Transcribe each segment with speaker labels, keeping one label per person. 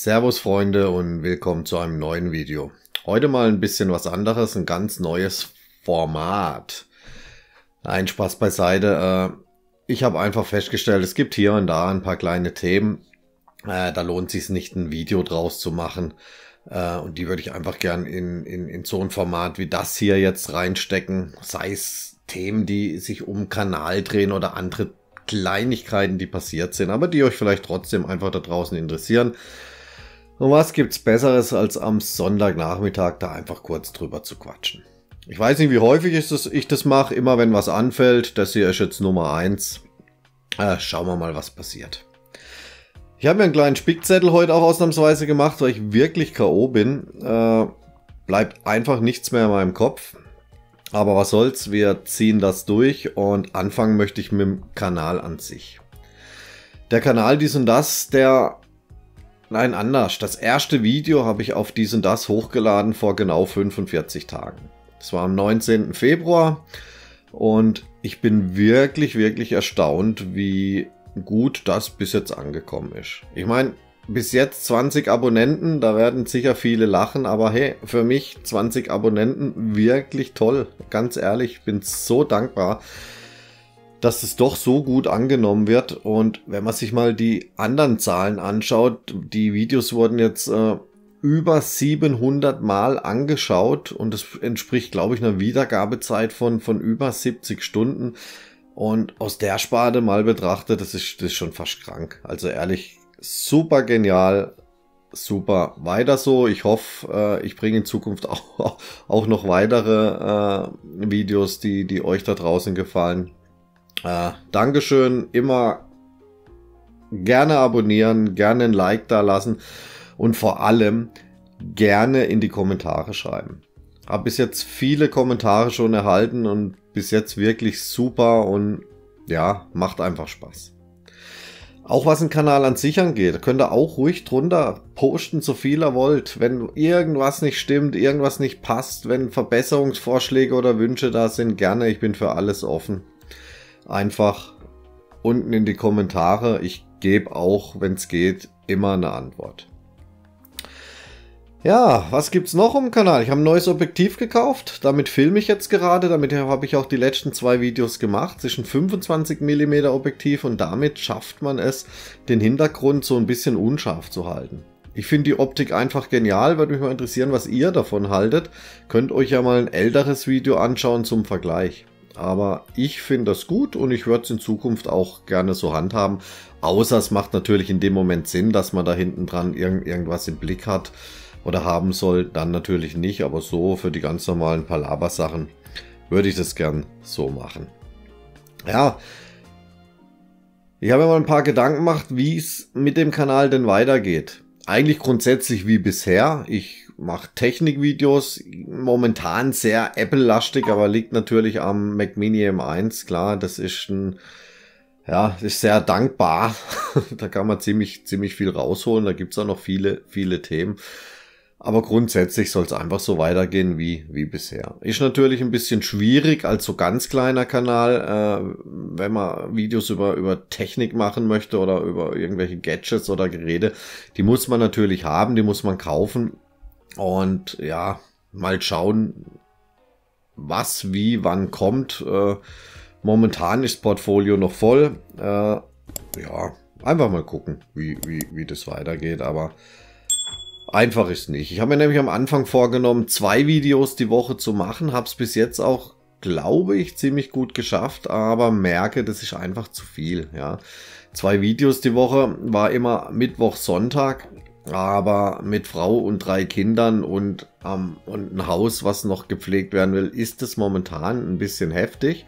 Speaker 1: Servus Freunde und willkommen zu einem neuen Video. Heute mal ein bisschen was anderes, ein ganz neues Format. Nein, Spaß beiseite. Ich habe einfach festgestellt, es gibt hier und da ein paar kleine Themen. Da lohnt es sich nicht, ein Video draus zu machen. Und die würde ich einfach gern in so ein Format wie das hier jetzt reinstecken. Sei es Themen, die sich um Kanal drehen oder andere Kleinigkeiten, die passiert sind, aber die euch vielleicht trotzdem einfach da draußen interessieren. Und was gibt's Besseres, als am Sonntagnachmittag da einfach kurz drüber zu quatschen? Ich weiß nicht, wie häufig ich das mache, immer wenn was anfällt. Das hier ist jetzt Nummer 1. Schauen wir mal, was passiert. Ich habe mir einen kleinen Spickzettel heute auch ausnahmsweise gemacht, weil ich wirklich K.O. bin. Bleibt einfach nichts mehr in meinem Kopf. Aber was soll's, wir ziehen das durch und anfangen möchte ich mit dem Kanal an sich. Der Kanal Dies und Das, nein, anders. Das erste Video habe ich auf Dies und Das hochgeladen vor genau 45 Tagen. Das war am 19. Februar und ich bin wirklich erstaunt, wie gut das bis jetzt angekommen ist. Ich meine, bis jetzt 20 Abonnenten, da werden sicher viele lachen, aber hey, für mich 20 Abonnenten wirklich toll. Ganz ehrlich, ich bin so dankbar, dass es doch so gut angenommen wird. Und wenn man sich mal die anderen Zahlen anschaut, die Videos wurden jetzt über 700 Mal angeschaut und das entspricht, glaube ich, einer Wiedergabezeit von über 70 Stunden. Und aus der Sparte mal betrachtet, das ist schon fast krank. Also ehrlich, super genial, super, weiter so. Ich hoffe, ich bringe in Zukunft auch noch weitere Videos, die euch da draußen gefallen. Dankeschön, immer gerne abonnieren, gerne ein Like da lassen und vor allem gerne in die Kommentare schreiben. Habe bis jetzt viele Kommentare schon erhalten und bis jetzt wirklich super und ja, macht einfach Spaß. Auch was den Kanal an sich angeht, könnt ihr auch ruhig drunter posten, so viel ihr wollt. Wenn irgendwas nicht stimmt, irgendwas nicht passt, wenn Verbesserungsvorschläge oder Wünsche da sind, gerne, ich bin für alles offen. Einfach unten in die Kommentare. Ich gebe auch, wenn es geht, immer eine Antwort. Ja, was gibt's noch im Kanal? Ich habe ein neues Objektiv gekauft. Damit filme ich jetzt gerade. Damit habe ich auch die letzten 2 Videos gemacht. Es ist ein 25 mm Objektiv und damit schafft man es, den Hintergrund so ein bisschen unscharf zu halten. Ich finde die Optik einfach genial. Würde mich mal interessieren, was ihr davon haltet. Könnt euch ja mal ein älteres Video anschauen zum Vergleich. Aber ich finde das gut und ich würde es in Zukunft auch gerne so handhaben. Außer es macht natürlich in dem Moment Sinn, dass man da hinten dran irgendwas im Blick hat oder haben soll. Dann natürlich nicht, aber so für die ganz normalen Palaver-Sachen würde ich das gern so machen. Ja, ich habe mir mal ein paar Gedanken gemacht, wie es mit dem Kanal denn weitergeht. Eigentlich grundsätzlich wie bisher. Ich mache Technikvideos, momentan sehr Apple-lastig, aber liegt natürlich am Mac Mini M1. Klar, das ist ist sehr dankbar. Da kann man ziemlich viel rausholen. Da gibt es auch noch viele Themen. Aber grundsätzlich soll es einfach so weitergehen wie bisher. Ist natürlich ein bisschen schwierig als so ganz kleiner Kanal, wenn man Videos über Technik machen möchte oder über irgendwelche Gadgets oder Geräte. Die muss man natürlich haben, die muss man kaufen. Und ja, mal schauen, was, wie, wann kommt. Momentan ist das Portfolio noch voll. Ja, einfach mal gucken, wie das weitergeht. Aber einfach ist nicht. Ich habe mir nämlich am Anfang vorgenommen, 2 Videos die Woche zu machen. Habe es bis jetzt auch, glaube ich, ziemlich gut geschafft. Aber merke, das ist einfach zu viel. Ja, 2 Videos die Woche war immer Mittwoch, Sonntag. Aber mit Frau und 3 Kindern und ein Haus, was noch gepflegt werden will, ist es momentan ein bisschen heftig.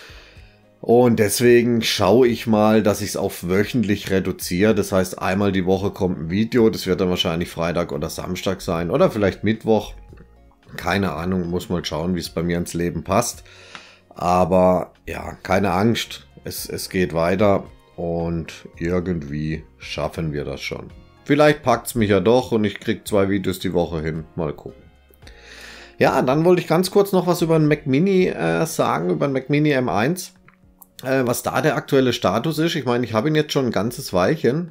Speaker 1: Und deswegen schaue ich mal, dass ich es auf wöchentlich reduziere. Das heißt, einmal die Woche kommt ein Video. Das wird dann wahrscheinlich Freitag oder Samstag sein. Oder vielleicht Mittwoch. Keine Ahnung, muss mal schauen, wie es bei mir ins Leben passt. Aber ja, keine Angst. Es geht weiter. Und irgendwie schaffen wir das schon. Vielleicht packt es mich ja doch und ich kriege 2 Videos die Woche hin. Mal gucken. Ja, dann wollte ich ganz kurz noch was über den Mac Mini sagen, über den Mac Mini M1. Was da der aktuelle Status ist. Ich meine, ich habe ihn jetzt schon ein ganzes Weilchen.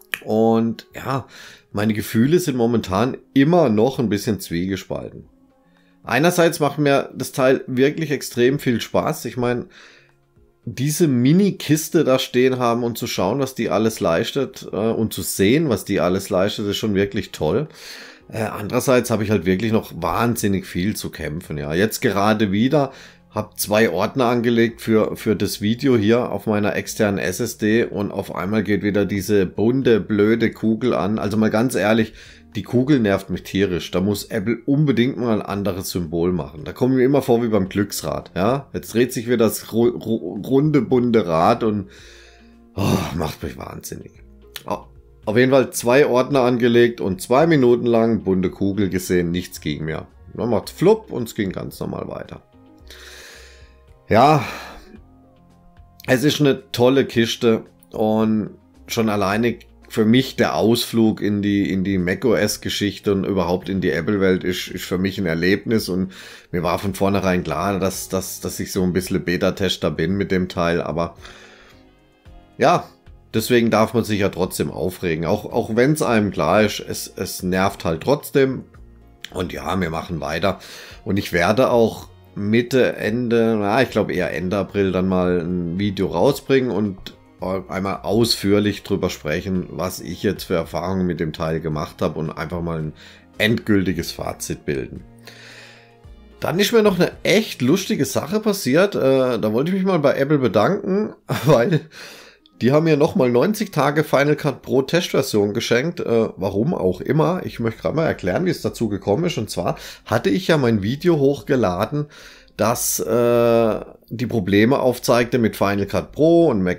Speaker 1: Und ja, meine Gefühle sind momentan immer noch ein bisschen zwiegespalten. Einerseits macht mir das Teil wirklich extrem viel Spaß. Ich meine, diese Mini-Kiste da stehen haben und zu schauen, was die alles leistet und zu sehen, was die alles leistet, ist schon wirklich toll. Andererseits habe ich halt wirklich noch wahnsinnig viel zu kämpfen. Ja, jetzt gerade wieder, habe 2 Ordner angelegt für das Video hier auf meiner externen SSD und auf einmal geht wieder diese bunte, blöde Kugel an. Also mal ganz ehrlich, die Kugel nervt mich tierisch. Da muss Apple unbedingt mal ein anderes Symbol machen. Da kommen wir immer vor wie beim Glücksrad. Ja, jetzt dreht sich wieder das runde, bunte Rad und macht mich wahnsinnig. Auf jeden Fall 2 Ordner angelegt und 2 Minuten lang bunte Kugel gesehen. Nichts ging mehr. Dann macht flupp und es ging ganz normal weiter. Ja, es ist eine tolle Kiste und schon alleine für mich der Ausflug in die macOS-Geschichte und überhaupt in die Apple-Welt ist für mich ein Erlebnis und mir war von vornherein klar, dass ich so ein bisschen Beta-Tester bin mit dem Teil, aber ja, deswegen darf man sich ja trotzdem aufregen, auch wenn es einem klar ist, es nervt halt trotzdem und ja, wir machen weiter und ich werde auch Mitte, Ende, ich glaube eher Ende April dann mal ein Video rausbringen und einmal ausführlich drüber sprechen, was ich jetzt für Erfahrungen mit dem Teil gemacht habe und einfach mal ein endgültiges Fazit bilden. Dann ist mir noch eine echt lustige Sache passiert. Da wollte ich mich mal bei Apple bedanken, weil die haben mir nochmal 90 Tage Final Cut Pro Testversion geschenkt. Warum auch immer. Ich möchte gerade mal erklären, wie es dazu gekommen ist. Und zwar hatte ich ja mein Video hochgeladen, das die Probleme aufzeigte mit Final Cut Pro und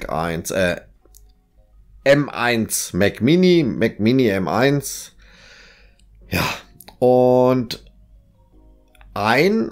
Speaker 1: M1 Mac Mini M1. Ja, und ein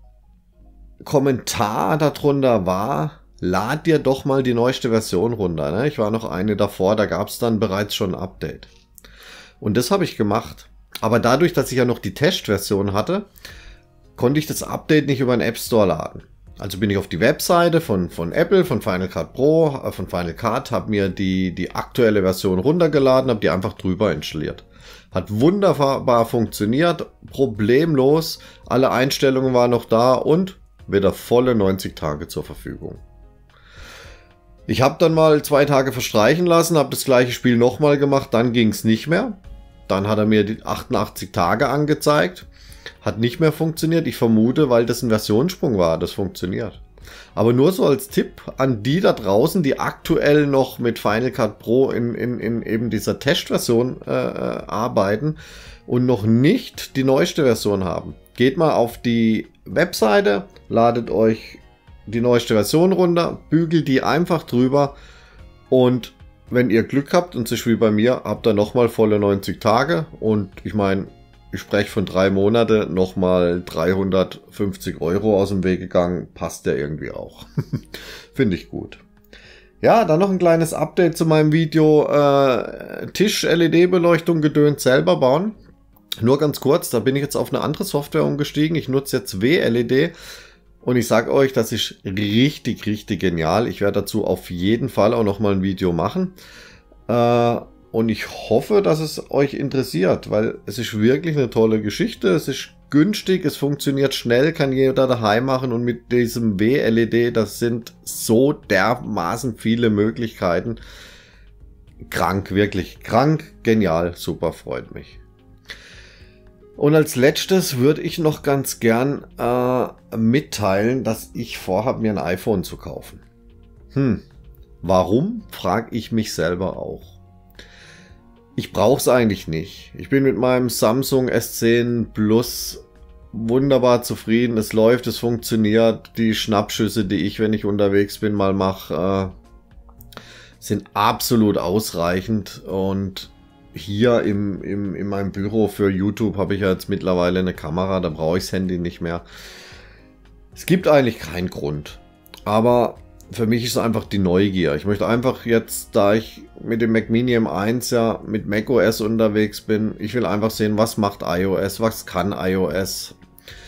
Speaker 1: Kommentar darunter war: Lad dir doch mal die neueste Version runter. Ne? Ich war noch eine davor, da gab es dann bereits schon ein Update. Und das habe ich gemacht. Aber dadurch, dass ich ja noch die Testversion hatte, konnte ich das Update nicht über den App Store laden. Also bin ich auf die Webseite von Apple, von Final Cut Pro, von Final Cut, habe mir die aktuelle Version runtergeladen, habe die einfach drüber installiert. Hat wunderbar funktioniert, problemlos, alle Einstellungen waren noch da und wieder volle 90 Tage zur Verfügung. Ich habe dann mal 2 Tage verstreichen lassen, habe das gleiche Spiel nochmal gemacht, dann ging es nicht mehr. Dann hat er mir die 88 Tage angezeigt, hat nicht mehr funktioniert. Ich vermute, weil das ein Versionssprung war, das funktioniert. Aber nur so als Tipp an die da draußen, die aktuell noch mit Final Cut Pro in eben dieser Testversion arbeiten und noch nicht die neueste Version haben. Geht mal auf die Webseite, ladet euch die neueste Version runter, bügelt die einfach drüber und wenn ihr Glück habt und sich wie bei mir, habt ihr nochmal volle 90 Tage und ich meine, ich spreche von 3 Monate, nochmal 350 € aus dem Weg gegangen, passt ja irgendwie auch. Finde ich gut. Ja, dann noch ein kleines Update zu meinem Video, Tisch-LED-Beleuchtung gedönt selber bauen. Nur ganz kurz, da bin ich jetzt auf eine andere Software umgestiegen, ich nutze jetzt WLED. Und ich sage euch, das ist richtig, richtig genial. Ich werde dazu auf jeden Fall auch nochmal ein Video machen. Und ich hoffe, dass es euch interessiert, weil es ist wirklich eine tolle Geschichte. Es ist günstig, es funktioniert schnell, kann jeder daheim machen. Und mit diesem WLED, das sind so dermaßen viele Möglichkeiten. Krank, wirklich krank, genial, super, freut mich. Und als letztes würde ich noch ganz gern mitteilen, dass ich vorhabe, mir ein iPhone zu kaufen. Warum, frage ich mich selber auch. Ich brauche es eigentlich nicht. Ich bin mit meinem Samsung S10 Plus wunderbar zufrieden. Es läuft, es funktioniert. Die Schnappschüsse, die ich, wenn ich unterwegs bin, mal mache, sind absolut ausreichend. Und hier in meinem Büro für YouTube habe ich ja jetzt mittlerweile eine Kamera, da brauche ich das Handy nicht mehr. Es gibt eigentlich keinen Grund, aber für mich ist es einfach die Neugier. Ich möchte einfach jetzt, da ich mit dem Mac Mini M1 ja mit macOS unterwegs bin, ich will einfach sehen, was macht iOS, was kann iOS.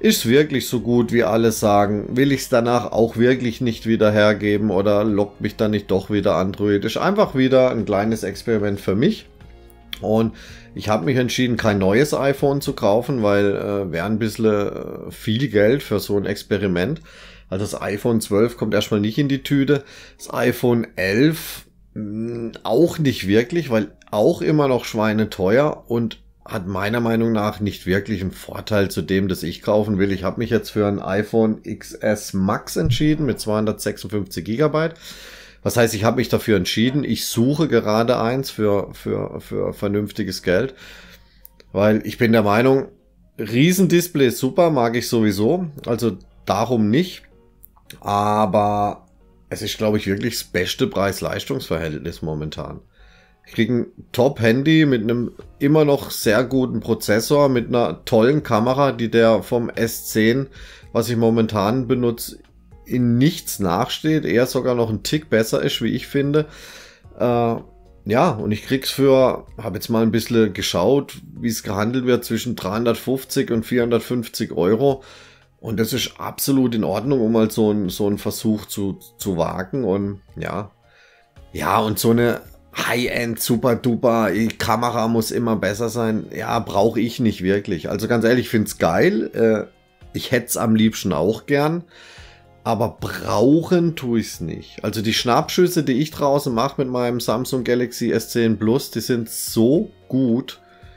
Speaker 1: Ist wirklich so gut, wie alle sagen? Will ich es danach auch wirklich nicht wieder hergeben oder lockt mich dann nicht doch wieder Android? Ist einfach wieder ein kleines Experiment für mich. Und ich habe mich entschieden, kein neues iPhone zu kaufen, weil wäre ein bisschen viel Geld für so ein Experiment. Also das iPhone 12 kommt erstmal nicht in die Tüte. Das iPhone 11 auch nicht wirklich, weil auch immer noch schweineteuer und hat meiner Meinung nach nicht wirklich einen Vorteil zu dem, das ich kaufen will. Ich habe mich jetzt für ein iPhone XS Max entschieden mit 256 GB. Was heißt, ich habe mich dafür entschieden. Ich suche gerade eins für vernünftiges Geld, weil ich bin der Meinung, Riesendisplay ist super, mag ich sowieso, also darum nicht. Aber es ist, glaube ich, wirklich das beste Preis-Leistungs-Verhältnis momentan. Ich kriege ein Top-Handy mit einem immer noch sehr guten Prozessor, mit einer tollen Kamera, die der vom S10, was ich momentan benutze, in nichts nachsteht, eher sogar noch ein Tick besser ist, wie ich finde. Ja, und ich krieg's für, habe jetzt mal ein bisschen geschaut, wie es gehandelt wird, zwischen 350 und 450 Euro. Und das ist absolut in Ordnung, um mal so einen Versuch zu wagen. Und ja, und so eine High-End, super-duper, Kamera muss immer besser sein. Ja, brauche ich nicht wirklich. Also ganz ehrlich, ich finde es geil. Ich hätte es am liebsten auch gern. Aber brauchen tue ich es nicht. Also die Schnappschüsse, die ich draußen mache mit meinem Samsung Galaxy S10 Plus, die sind so gut.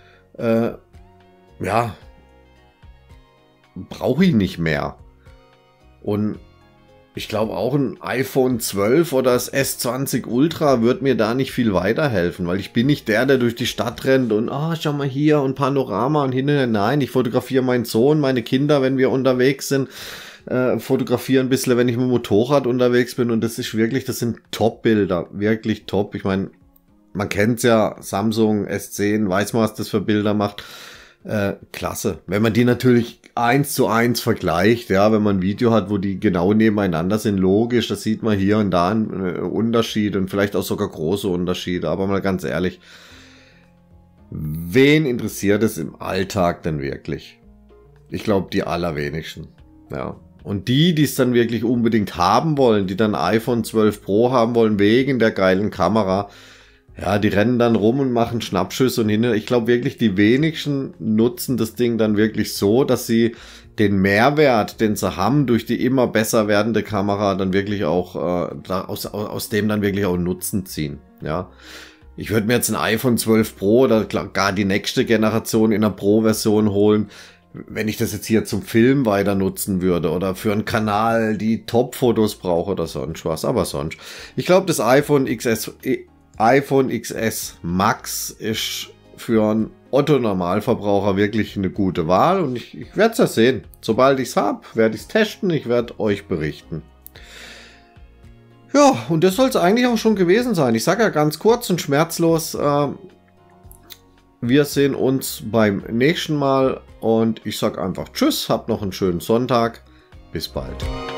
Speaker 1: Ja, brauche ich nicht mehr. Und ich glaube auch ein iPhone 12 oder das S20 Ultra wird mir da nicht viel weiterhelfen, weil ich bin nicht der durch die Stadt rennt und schau mal hier und Panorama und hinterher. Nein, ich fotografiere meinen Sohn, meine Kinder, wenn wir unterwegs sind, fotografiere ein bisschen, wenn ich mit dem Motorrad unterwegs bin und das ist wirklich, das sind Top-Bilder, wirklich top. Ich meine, man kennt's ja, Samsung S10, weiß man, was das für Bilder macht. Klasse. Wenn man die natürlich 1:1 vergleicht, ja, wenn man ein Video hat, wo die genau nebeneinander sind, logisch, das sieht man hier und da einen Unterschied und vielleicht auch sogar große Unterschiede, aber mal ganz ehrlich, wen interessiert es im Alltag denn wirklich? Ich glaube, die allerwenigsten, ja. Und die es dann wirklich unbedingt haben wollen, die dann iPhone 12 Pro haben wollen, wegen der geilen Kamera, ja, die rennen dann rum und machen Schnappschüsse und hinterher. Ich glaube wirklich, die wenigsten nutzen das Ding dann wirklich so, dass sie den Mehrwert, den sie haben, durch die immer besser werdende Kamera dann wirklich auch aus dem dann wirklich auch Nutzen ziehen. Ja, ich würde mir jetzt ein iPhone 12 Pro oder gar die nächste Generation in einer Pro-Version holen, wenn ich das jetzt hier zum Film weiter nutzen würde oder für einen Kanal, die Top-Fotos brauche oder sonst was. Aber sonst, ich glaube, das iPhone XS Max ist für einen Otto-Normalverbraucher wirklich eine gute Wahl und ich werde es ja sehen. Sobald ich es habe, werde ich es testen, ich werde euch berichten. Ja, und das soll es eigentlich auch schon gewesen sein. Ich sage ja ganz kurz und schmerzlos, wir sehen uns beim nächsten Mal und ich sage einfach Tschüss, habt noch einen schönen Sonntag, bis bald.